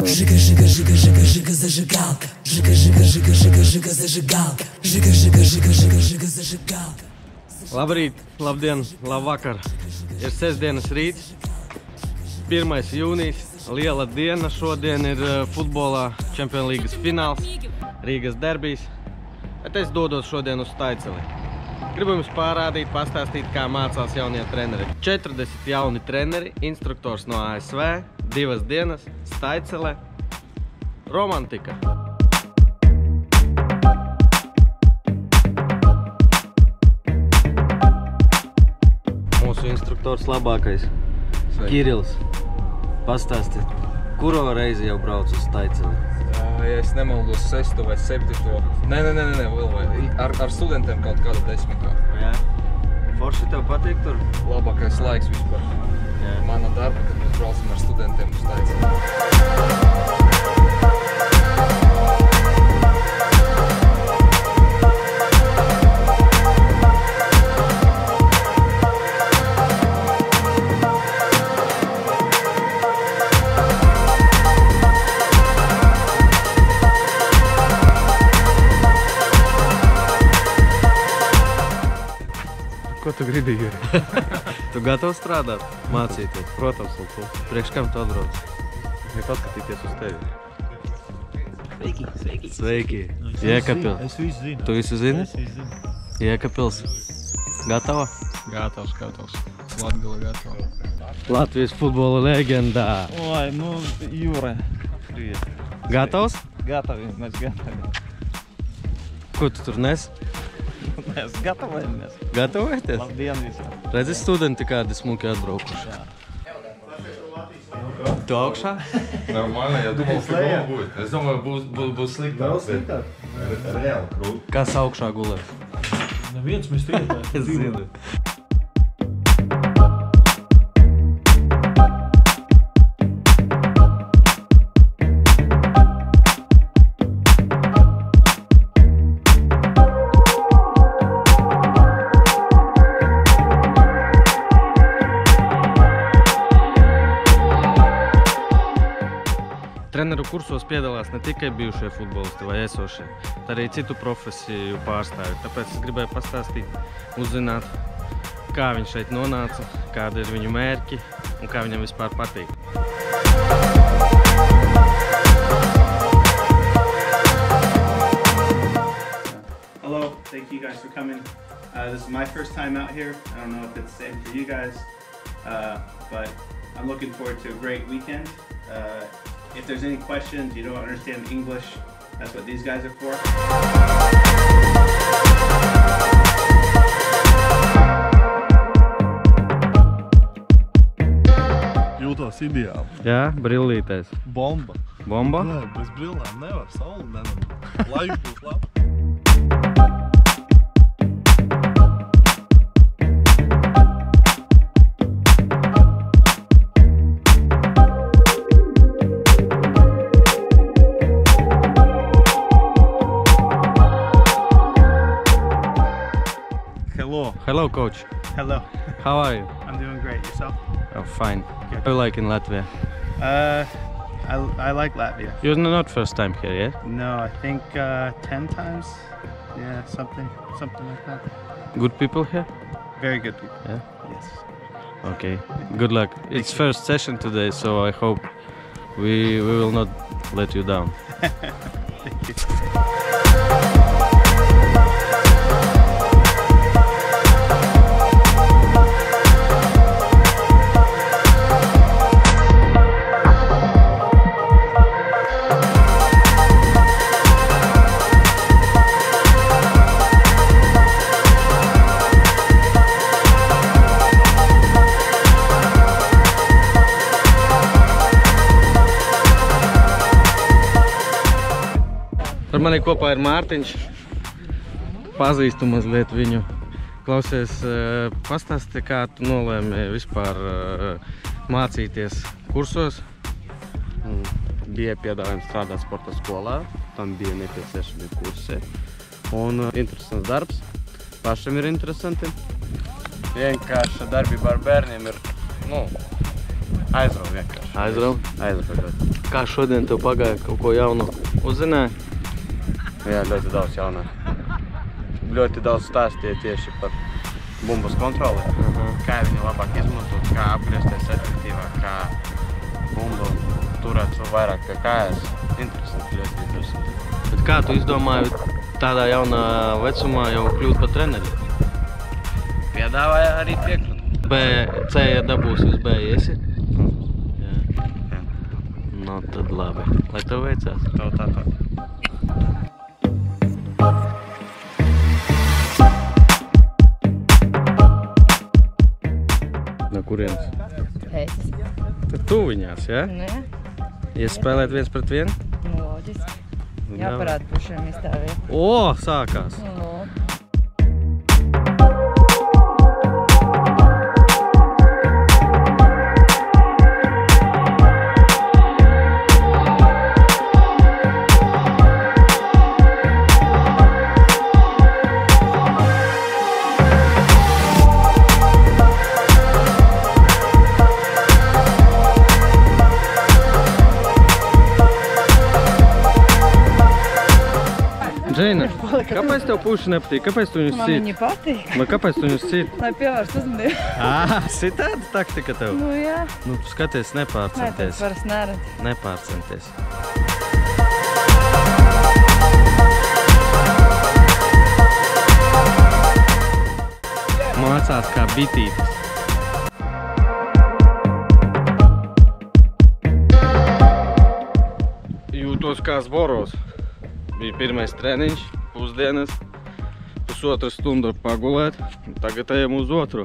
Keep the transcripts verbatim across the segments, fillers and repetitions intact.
Жига, жига, жига, жиga, жиga, зажигалка. Жиga, жиga, жиga, жиga, жиga, zажигалка. Жиga, жиga, жиga, жиga, жиga, zажигалка. Labrīt, labdien, labvakar. Ir sestdienas rīts, pirmais jūnijas, liela diena. Šodien ir futbolā Champions Līgas fināls, Rīgas derbijs. Bet es dodos šodien uz Staiceli. Gribu jums pārādīt, pastāstīt, kā mācās jaunie treneri. četrdesmit jauni treneri, instruktors no A S V, divas dienas, Staicele, romantika. Mūsu instruktors labākais, Kirils. Pastāstīt, kuro reizi jau brauc uz Staiceli? Ja es nemaldos sesto vai septito. Nē, nē, nē, nē, vēl vai. Ar, ar studentiem kaut kādu desmito. Jā. Forši tev patīk tur? Labākais laiks vispār. Jā. Mana darba, kad mēs braucam ar studentiem uz Staiceli. Ko tu gribi, Juri? Tu gatavs strādāt? Mācīties? Protams, un tu. Priekš kam tu atbrauc? Ja paskatīties uz tevi. Sveiki, sveiki. Sveiki. Jēkabpils. Es visu zinu. Tu visu zini? Es visu zinu. Jēkabpils. Gatava? Gatavs, gatavs. Latgala gatava. Latvijas futbola leģendā. Oi, nu, Jūra. Gatavs? Gatavi, mēs gatavi. Ko tu tur nes? Mēs gatavojamies. Gatavojaties? Labdien visiem. Redzi studenti kādi smuki atbraukuši. Jā. Tu augšā? Нормально, я думал, фигово будет. Я думал, būs, būs, būs sliktāk. Reāli krūti. Kas augšā gulēs? Neviens mēs trietājam. Es zinu. Treneru kursos piedalās ne tikai bijušie futbolisti vai esošie, bet arī citu profesiju pārstāvji. Tāpēc es gribēju pastāstīt, uzzināt, kā viņš šeit nonāca, kādi ir viņu mērķi un kā viņam vispār patīk. Hello, thank you guys for coming. Uh, this is my first time out here. I don't know if it's the same for you guys, uh, but I'm looking forward to a great weekend. Uh, If there's any questions, you don't understand English, that's what these guys are for. Jūtos ideāli. Jā, brillītēs. Bomba. Bomba? Nē, bez brillēm nevar. Sauli nevar. Laiks būs labi. Hello. Hello, coach. Hello. How are you? I'm doing great. Yourself? Oh, fine. Good. How do you like in Latvia? Uh, I, I like Latvia. You're not first time here, yeah? No, I think uh, ten times. Yeah, something, something like that. Good people here? Very good people. Yeah? Yes. Okay, good luck. It's first session today, so I hope we, we will not let you down. Thank you. Ar mani kopā ir Mārtiņš. Pazīstu mazliet viņu. Klausies, pastāsti, kā tu nolēmi vispār mācīties kursos? Bija piedāvājums strādāt sporta skolā, tam bija nepieciešami kursi. Un interesants darbs, pašam ir interesanti. Vienkārši darbība ar bērniem ir, nu, Aizrauju vienkārši. Aizrauju? Aizrauju. Kā šodien tev pagāja? Kaut ko jaunu uzzināji? Jā, ļoti daudz jaunā. Ļoti daudz stāstīja tieši par bumbas kontroli. Uh-huh. Kā viņu labāk izmantot, kā apgriezties efektīvāk, kā bumbu turēt vairāk pie kājas. Interesanti, ļoti interesanti. Bet kā tu izdomāji tādā jaunā vecumā jau kļūt par treneri? Piedāvāja arī piekļūt. B, C ja dabūsi uz B, esi? Jā. Jā. No tad labi. Lai tev veicās. Tev tā tā. No kurienes? Pēc. Tad tu viņās, jā? Nē. Ies spēlēt viens pret vienu? Nu, loģiski. Jāparāda pušiem izstāvēt. O, sākās! Nu. Džeina, kāpēc tev puši nepatīk? Kāpēc tu viņus Man cīt? viņi patīk. Vai kāpēc tu viņus cīt? Lai pievērst uzmanību. Ā, citāda taktika tev? Nu jā. Nu, skaties, Nē, tas nepārcenties. varas neredz. Nepārcenties. Mācās kā bitītes. Jūtos kā Zboros. Bija pirmais treniņš, pusdienas, pusotra stunda pagulēt, tagad ejam uz otru.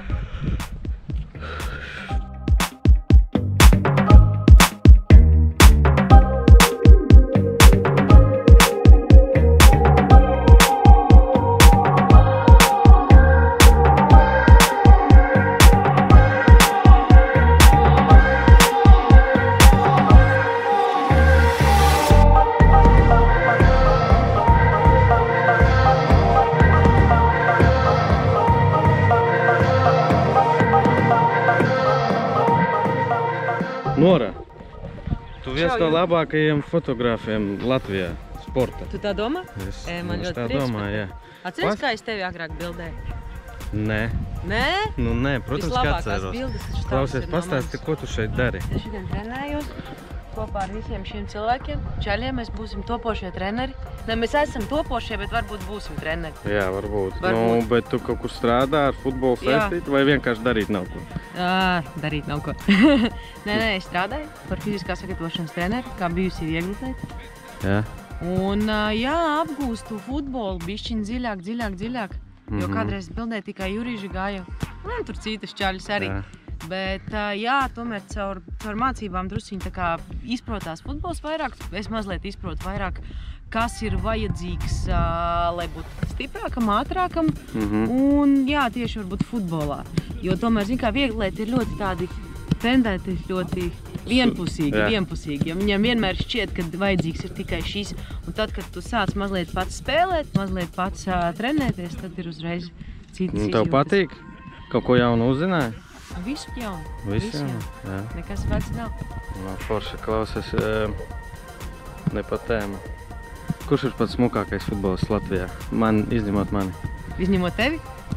Nora, tu viens no labākajiem fotogrāfiem Latvijā sporta. Tu tā domā? Es E, man ļoti tā prieks par domāju, jā. Atceries, kā es tevi agrāk bildēju? Nē. Nē? Nu nē, protams, ka Vislabākās atceros. bildes taču tavas Klausies, ir no pastāsti, manis. ko tu šeit dari? Es šodien trenējos kopā ar visiem šiem cilvēkiem. Čaļiem mēs būsim topošie treneri. Ne, mēs esam topošie, bet varbūt būsim treneri. Jā, varbūt. Varbūt. Nu, bet tu kaut kur strādā ar futbolu Jā. saistīt vai vienkārši darīt nav ko? Ā, darīt nav ko. nē, nē, es strādāju par fiziskā sagatavošanas treneri, kā bijusi vieglatlēta. Jā. Un ā, jā, apgūstu futbolu bišķiņ dziļāk, dziļāk, dziļāk. Jo Mhm. kādreiz bildēju tikai Jurīži gāju. Un tur citas čaļus arī. Jā. Bet ā, jā, tomēr caur, caur mācībām drusciņi tā kā izprotās futbols vairāk. Es mazliet izprotu vairāk, kas ir vajadzīgs, ā, lai būtu stiprākam, ātrākam. Mhm. Un jā, tieši varbūt futbolā. Jo tomēr, zin kā, vieglieti ir ļoti tādi tendēti, ļoti vienpusīgi, Jā. vienpusīgi. Jo viņam vienmēr šķiet, ka vajadzīgs ir tikai šis. Un tad, kad tu sāc mazliet pats spēlēt, mazliet pats ā, trenēties, tad ir uzreiz citas Nu, tev izjūtas. patīk? Kaut ko jaunu uzzināji? Visu jaunu. Visu jaunu? jaunu. Jā. Nekas vecs nav. No forša klausies, e, ne pa tēmu. Kurš ir pats smukākais futbolists Latvijā? Man, izņemot mani. Izņemot tevi?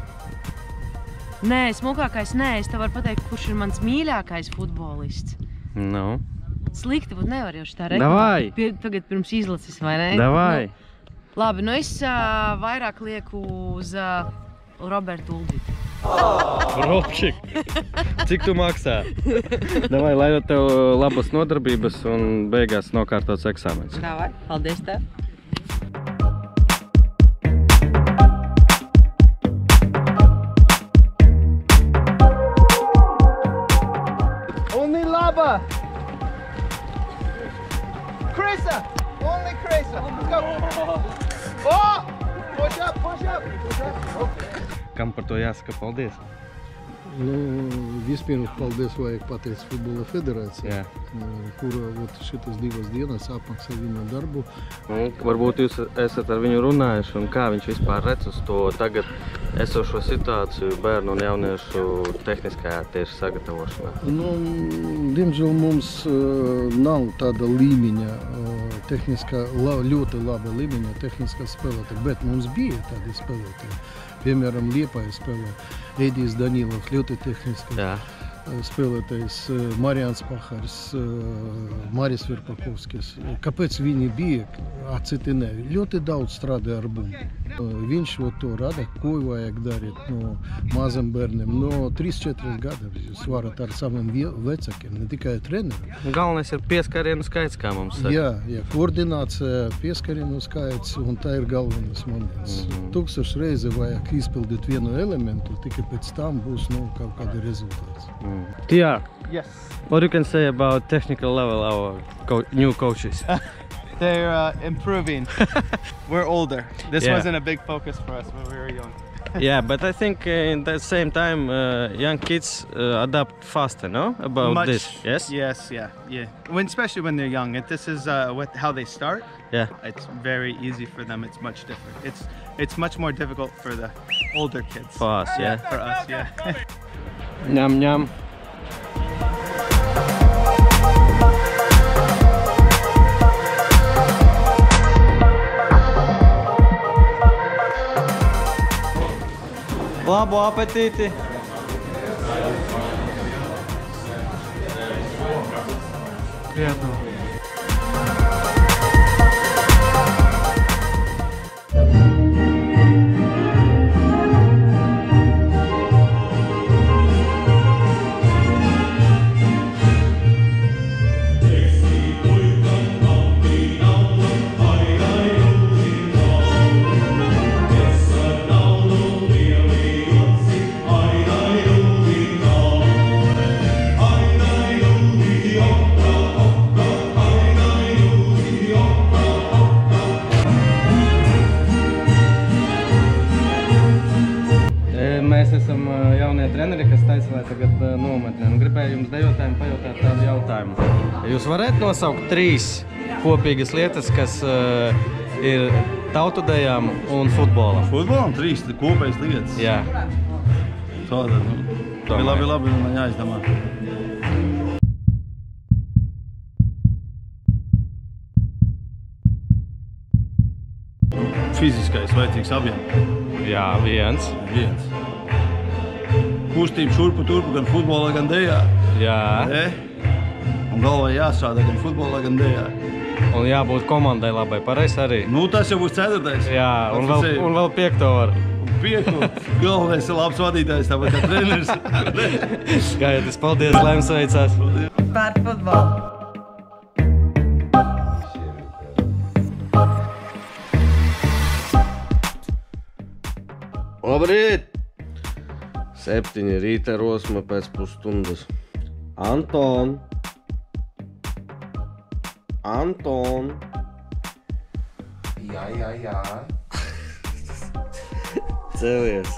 Nē, smukākais nē. Es tev varu pateikt, kurš ir mans mīļākais futbolists. Nu? Slikti būt nevar jau šitā Davai! Pie, tagad pirms izlacis, vai ne? Davai! Nu, labi, nu es uh, vairāk lieku uz uh, Robertu Ulģitu. Robčik! Cik tu maksā? Davai, lai tev labas nodarbības un beigās nokārtots eksāmens. Davai, paldies tev! Only lava! Krisa! Only Krisa! Go! Oh! Push up, push up! Push up! Okay. Kam par to jāsaka paldies? Nu, vispirms paldies vajag pateikt Futbola federācijai, kura ot, šitas divas dienas apmaksā viņu darbu. Un, varbūt jūs esat ar viņu runājuši un kā viņš vispār redz uz to tagad esošo situāciju bērnu un jauniešu tehniskajā tieši sagatavošanā? Nu, diemžēl mums uh, nav tāda līmeņa, uh, tehniskā, la, ļoti laba līmeņa tehniskā spēlētāja, bet mums bija tādi spēlētāji. Piemēram, Liepāja spēlē Edijs Danilovs, ļoti tehniski spēlētājs, Marians Pahars, Maris Virpakovskis. Kāpēc viņi bija? Citi ne. Ļoti daudz strādāja ar bumbu. Viņš to rada, ko vajag darīt no mazam bērniem. No trīs četras gada jūs varat ar saviem vecākiem, ne tikai treneriem. Galvenais ir pieskarienu skaits, kā mums saka. Jā, jā, koordinācija, pieskarienu skaits, un tā ir galvenais moments. Mm-hmm. Tūkstoši reizi vajag izpildīt vienu elementu, tikai pēc tam būs nu, kaut kāda rezultāts. Mm. Tia, yes. What you can say about technical level our co new coaches? They're uh, improving. We're older. This Yeah. wasn't a big focus for us when we were young. Yeah, but I think uh, in the same time uh, young kids uh, adapt faster, no? About Much, this, yes? Yes, yeah, yeah. When, especially when they're young. If this is uh, what, how they start, Yeah. it's very easy for them. It's much different. It's it's much more difficult for the older kids. For us, yeah. For us, yeah. Ņem, ņem. Labu apetīti! Krietnu! Mēs esam jaunie treneri, kas taisīja tagad nometnē. Nu, gribēju jums dejotājiem pajautāt tādu jautājumu. Jūs varētu nosaukt trīs kopīgas lietas, kas uh, ir tautudejām un futbolam? Futbolam trīs kopējas lietas? Jā. Tātad, nu, Tomēr. labi, labi, man jāizdomā. Fiziskais vajadzīgs abiem. Jā, viens. Viens. Kustība šurpu turpu gan futbolā, gan dejā. Jā. E? Un galvā jāstrādā gan futbolā, gan dejā. Un jābūt komandai labai, pareizi arī? Nu, tas jau būs ceturtais. Jā, un vēl, un vēl piekto var. Piekto. Galvenais ir labs vadītājs, tāpat kā treneris. Gaitis, paldies, lai jums veicās. Par futbolu. Labrīt! Septiņi rīta rosma pēc pusstundas. Anton! Anton! Jā, jā, jā. Cēlies!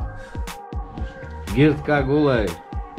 Gird, kā gulēji?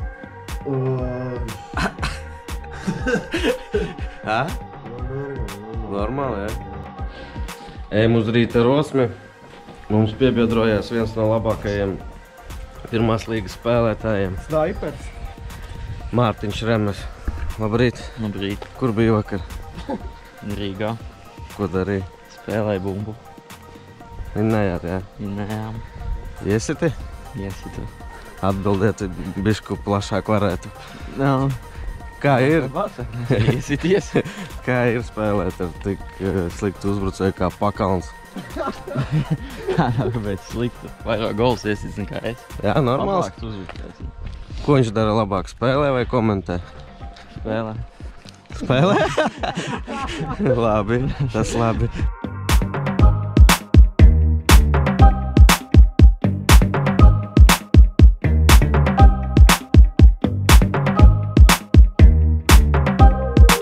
Ha? Normāli, jā? Ejam uz rīta rosmi. Mums piebiedrojās viens no labākajiem pirmās līgas spēlētājiem. Snaipers. Mārtiņš Remes. Labrīt. Labrīt. Kur bija vakar? Rīgā. Ko darīja? Spēlēja bumbu. Vinnējāt, jā? Vinnējām. Iesiti? Iesitu. Atbildiet, bišku plašāk varētu. Nav. Kā ir? Iesities. Kā ir spēlēt ar tik uh, sliktu uzbrucēju kā Pakalns? Kā nav kāpēc sliktu. Vairāk gols iesits nekā es. Jā, normāls. Labāks uzbrucējs. Ko viņš dara labāk? Spēlē vai komentē? Spēlē. Spēlē? Labi, tas labi.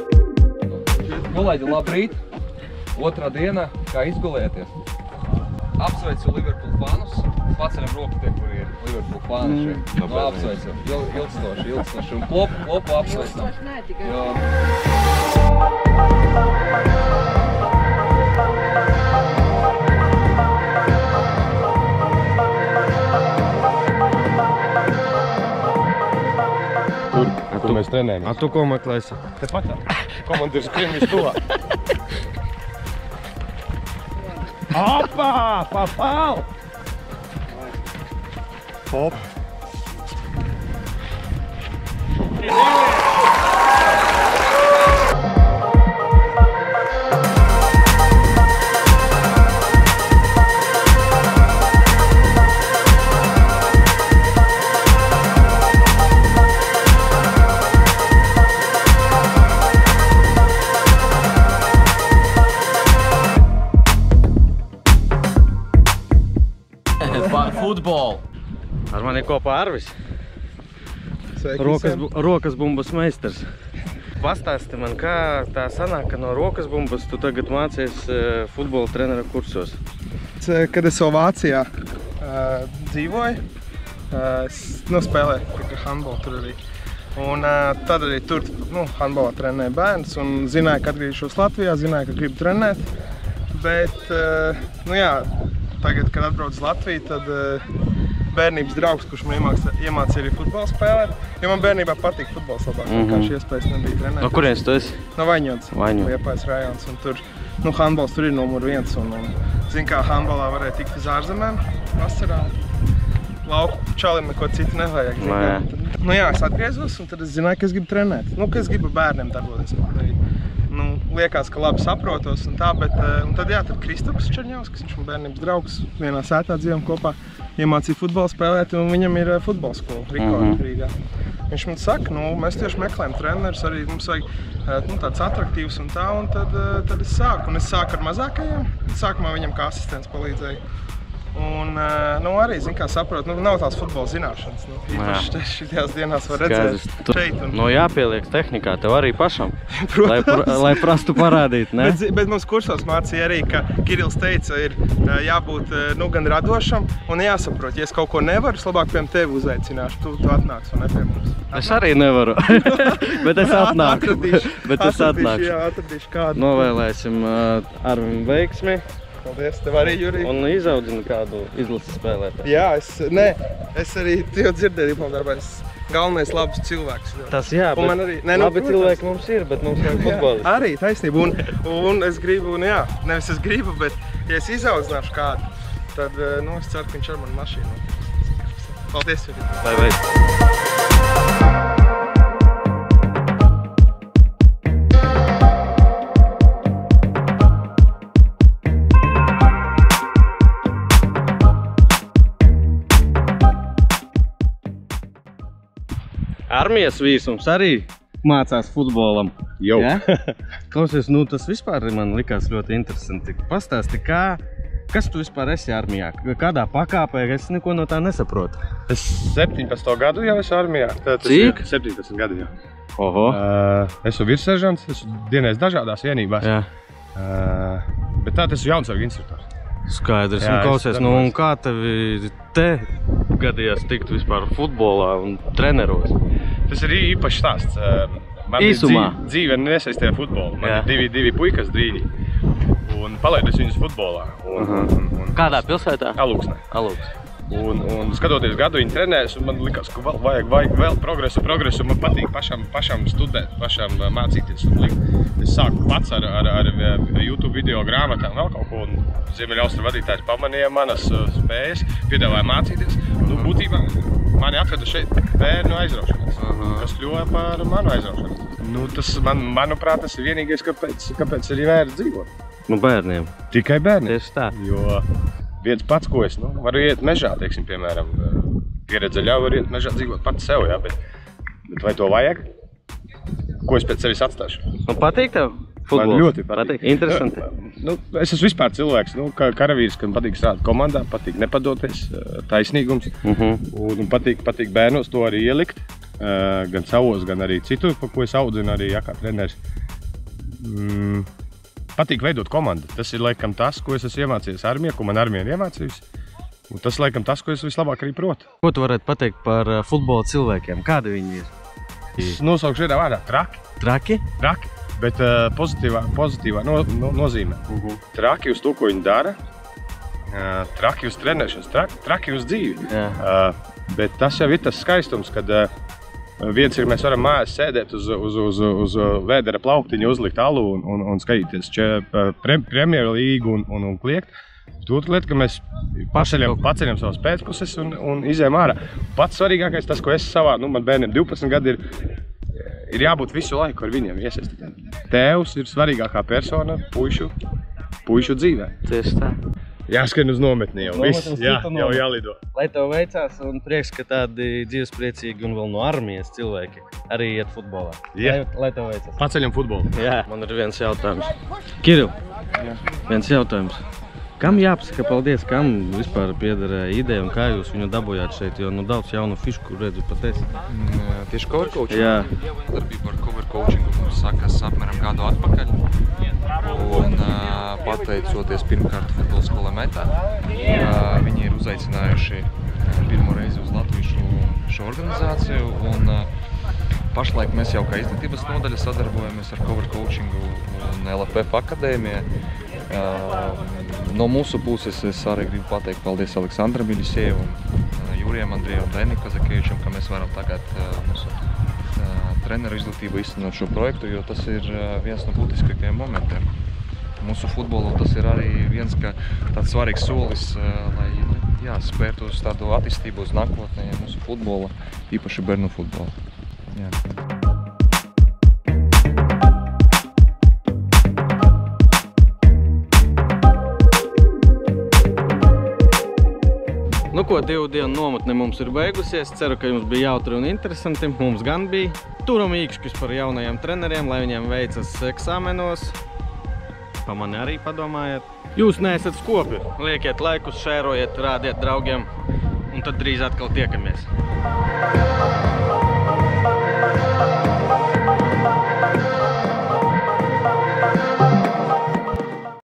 Kolēģi, labrīt! Otrā diena, kā izgulēties? apsveicu Liverpool fanus. Paceļam roku tie, kur ir Liverpool fani šeit. Nu, apsveicu. Il, ilgstoši, ilgstoši. Un klopu, klopu apsveicu. Ilgstoši, nē, tikai. Jo... Tur, kur mēs trenējamies. A tu ko meklēsi? Te patā. Komandieris Krimvis tuvā. Opā! Papau! Hop! Futbolu. Ar mani kopā Arvis. Sveiki Rokas, visiem. rokas bumbas meistars. Pastāsti man, kā tā sanāk, ka no rokas bumbas tu tagad mācies futbola trenera kursos? Kad es vēl Vācijā uh, dzīvoju, uh, es nu, spēlēju handbolu tur arī. Un uh, tad arī tur nu, handbolā trenēju bērns un zināju, ka atgriežos Latvijā, zināju, ka gribu trenēt. Bet, uh, nu jā, tagad, kad atbrauc uz Latviju, tad uh, bērnības draugs, kurš man iemācīja arī futbolu spēlēt, jo man bērnībā patīk futbols labāk, mm -hmm. Vienkārši iespējas nebija trenēt. No kurienes tu esi? No Vaņodas, Vaņodas. Liepājas rajons, un tur, nu, handbols tur ir numur viens, un, un zin, kā handbolā varēja tikt uz ārzemēm vasarā. Lauku čalim neko citu nevajag. Zin, kā, tad, nu jā, es atgriezos, un tad es zināju, ka es gribu trenēt. Nu, ka es gribu bērniem darboties. Nu, liekas, ka labi saprotos un tā, bet, un tad jā, tad Kristaps Čerņauskas, viņš man bērnības draugs, vienā sētā dzīvojam kopā, iemācīja futbolu spēlēt, un viņam ir futbola skola Rīgā. Mm -hmm. Viņš man saka, nu, mēs tieši meklējam trenerus, arī mums vajag nu, tāds atraktīvs un tā, un tad, tad es sāku. Un es sāku ar mazākajiem, sākumā viņam kā asistents palīdzēja. Un, nu, arī, zin, kā saprot, nu, nav tās futbola zināšanas, nu, īpaši šitās dienās var redzēt šeit. Un... No jāpieliek tehnikā tev arī pašam, lai, pr lai prastu parādīt, ne? Bet, bet mums kursos mācīja arī, ka Kirils teica, ir jābūt, nu, gan radošam un jāsaprot, ja es kaut ko nevaru, es labāk piemēram tevi uzaicināšu, tu, tu atnāks un ne pie mums. Es arī nevaru, bet es atnāku. Atradīšu, bet es atnākšu. Jā, atradīšu kādu. Novēlēsim uh, Arvim veiksmi. Paldies, tev arī, Jurij. Un izaudzinu kādu izlases spēlētāju. Jā, es, ne, es arī, tu jau dzirdēju diplomdarbā, es galvenais labs cilvēks. Tas jā, bet man arī, ne, nu, labi cilvēki mums ir, bet mums vajag futbolisti. Arī, taisnība, un, un es gribu, nu jā, nevis es gribu, bet ja es izaudzināšu kādu, tad, nu, es ceru, ka viņš ar manu mašīnu. Paldies, Jurij. Lai veids. Armijas vīrs mums arī mācās futbolam. Jau. Ja? Klausies, nu tas vispār man likās ļoti interesanti. Pastāsti, kā, kas tu vispār esi armijā? Kādā pakāpē? Es neko no tā nesaprotu. Es septiņpadsmito gadu jau esmu armijā. Cik? septiņpadsmit gadu jau. Oho. Uh, esmu virsseržants, esmu dienējis dažādās vienībās. Jā. Uh, bet tā, es esmu jaunsargu instruktors. Skaidrs, jā, un klausies, nu un kā tevi te gadījās tikt vispār futbolā un treneros? Tas ir īpašs stāsts. Man Īsumā? Dzīve, dzīve nesaistīja futbolu. Man jā. ir divi, divi puikas drīdi. Un palaidu es viņus futbolā. Un, uh -huh. un, un, Kādā pilsētā? Alūksnē. Alūks. Un, un skatoties gadu viņi trenēs, un man likās, ka vēl, vajag, vajag vēl progresu, progresu. Man patīk pašam, pašam studēt, pašam mācīties. Un es sāku pats ar, ar, ar YouTube video grāmatām vēl kaut ko. Un Ziemeļaustru vadītājs pamanīja manas spējas, piedāvāja mācīties. Nu, būtībā mani atveda šeit bērnu aizraušanās, uh-huh. kas kļuva par manu aizraušanos. Nu, tas, man, manuprāt, tas ir vienīgais, kāpēc, kāpēc arī vērts dzīvot. Nu, bērniem. Tikai bērniem. Tieši tā. Jo viens pats, ko es, nu, varu iet mežā, teiksim, piemēram, pieredze ļauj var iet mežā dzīvot pats sev, jā, bet, bet vai to vajag? Ko es pēc sevis atstāšu? Nu, patīk tev futbols? Man ļoti patīk. patīk. Interesanti. Nu, es esmu vispār cilvēks, nu, kā karavīrs, kam patīk strādāt komandā, patīk nepadoties, taisnīgums, uh-huh. un, un patīk, patīk bērnos to arī ielikt, gan savos, gan arī citur, pa ko es audzinu arī, jā, kā treneris. Mm. patīk veidot komandu. Tas ir, laikam, tas, ko es esmu iemācījies armijā, ko man armija ir iemācījusi. Un tas, laikam, tas, ko es vislabāk arī protu. Ko tu varētu pateikt par futbola cilvēkiem? Kādi viņi ir? Es nosaukšu vienā vārdā – traki. Traki? Traki, bet uh, pozitīvā, pozitīvā no, no, nozīmē. Uh-huh. Traki uz to, ko viņi dara. Uh, traki uz trenēšanas, traki, traki uz dzīvi. Uh, bet tas jau ir tas skaistums, kad uh, viens ir, mēs varam mājās sēdēt uz, uz, uz, uz vēdera plauktiņu, uzlikt alu un, un, un skatīties pre, Premjerlīgu un, un, un kliegt. Otra lieta, ka mēs paceļam, paceļam savas pēcpuses un, un izējam ārā. Pats svarīgākais, tas, ko es savā, nu, man bērniem divpadsmit gadi ir, ir jābūt visu laiku ar viņiem iesaistītiem. Tēvs ir svarīgākā persona puišu, puišu dzīvē. Tieši tā. Jāskrien uz nometni jau, viss, jā, jau jālido. Lai tev veicās un prieks, ka tādi dzīvespriecīgi un vēl no armijas cilvēki arī iet futbolā. Jā. Lai, lai tev veicās. Paceļam futbolu. Jā, man ir viens jautājums. Kiril, viens jautājums. Kam jāpasaka paldies, kam vispār piederēja ideja un kā jūs viņu dabūjāt šeit, jo nu daudz jaunu fišku redzu pat es. Mm, tieši cover coaching? Jā. Darbība ar cover coachingu mums sākas apmēram gadu atpakaļ. Un uh, pateicoties pirmkārt futbola skolā Metā, uh, viņi ir uzaicinājuši pirmo reizi uz latviešu šo organizāciju. Un, uh, pašlaik mēs jau kā izglītības nodaļa sadarbojamies ar cover coachingu un L F F akadēmiju. Uh, no mūsu puses es arī gribu pateikt paldies Aleksandram Miļisievam, uh, Jurijam Andrijam, Dainim Kazakievičam, ka mēs varam tagad uh, mūsu uh, treneru izglītību iztenot šo projektu, jo tas ir uh, viens no būtiskākajiem momentiem. Mūsu futbolu tas ir arī viens ka tāds svarīgs solis, uh, lai jā, spērtu uz tādu attīstību uz nākotnē mūsu futbola, īpaši bērnu futbola. Jā. Nu ko, divu dienu nometne mums ir beigusies. Ceru, ka jums bija jautri un interesanti. Mums gan bija. Turam īkšķus par jaunajiem treneriem, lai viņiem veicas eksāmenos. Pa mani arī padomājiet. Jūs neesat skopi. Liekiet laikus, šērojiet, rādiet draugiem. Un tad drīz atkal tiekamies.